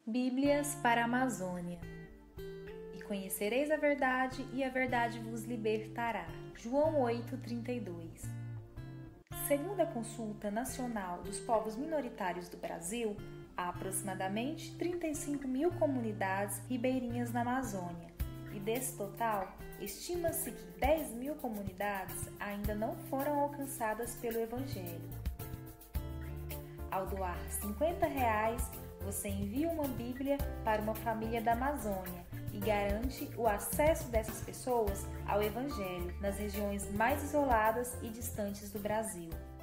Bíblias para a Amazônia. E conhecereis a verdade, e a verdade vos libertará. João 8:32. Segundo a Consulta Nacional dos Povos Minoritários do Brasil, há aproximadamente 35 mil comunidades ribeirinhas na Amazônia. E desse total, estima-se que 10 mil comunidades ainda não foram alcançadas pelo Evangelho. Ao doar R$ 50, você envia uma Bíblia para uma família da Amazônia e garante o acesso dessas pessoas ao Evangelho nas regiões mais isoladas e distantes do Brasil.